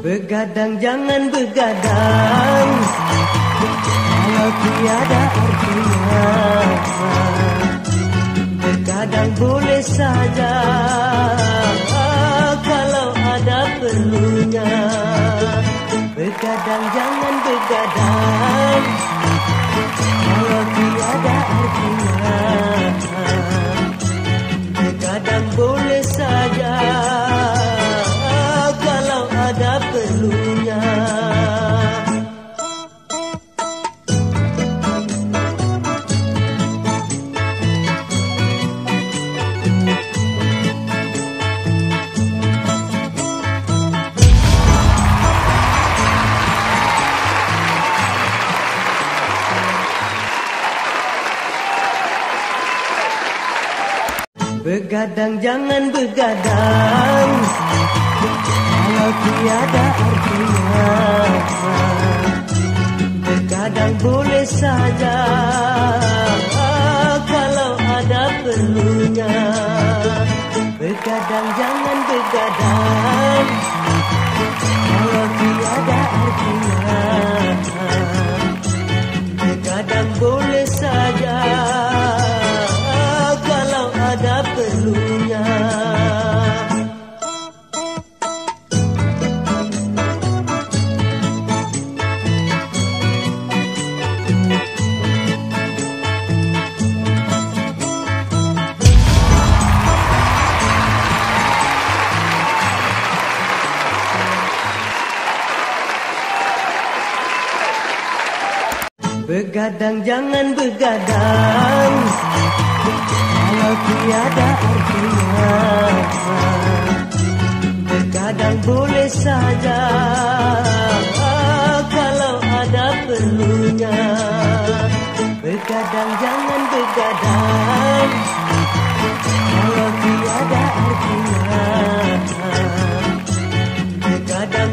Begadang jangan begadang kalau tiada artinya. Begadang boleh saja kalau ada perlunya. Begadang jangan begadang kalau tiada artinya. Begadang boleh saja kalau ada perlunya. Begadang jangan begadang kalau tiada artinya. Begadang boleh saja kalau ada perlunya. Begadang jangan begadang kalau tiada artinya. Begadang boleh saja kalau ada perlunya. Begadang jangan begadang kalau tiada artinya. Begadang boleh saja kalau ada perlunya. Begadang jangan begadang kalau tiada artinya. Begadang